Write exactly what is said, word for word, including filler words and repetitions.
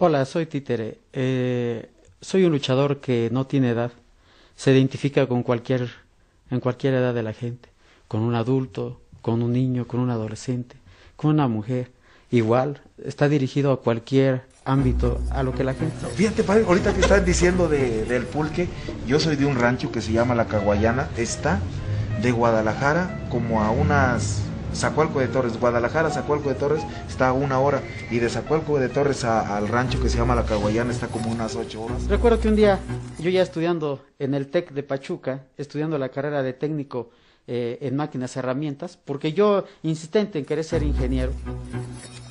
Hola, soy Títere. Eh, soy un luchador que no tiene edad. Se identifica con cualquier, en cualquier edad de la gente, con un adulto, con un niño, con un adolescente, con una mujer. Igual, está dirigido a cualquier ámbito, a lo que la gente... Fíjate, padre, ahorita que están diciendo de, del pulque, yo soy de un rancho que se llama La Caguayana, está de Guadalajara como a unas... Zacualco de Torres, Guadalajara, Zacualco de Torres está a una hora, y de Zacualco de Torres a- al rancho que se llama La Caguayana está como unas ocho horas. Recuerdo que un día, yo ya estudiando en el TEC de Pachuca, estudiando la carrera de técnico eh, en máquinas y herramientas, porque yo insistente en querer ser ingeniero,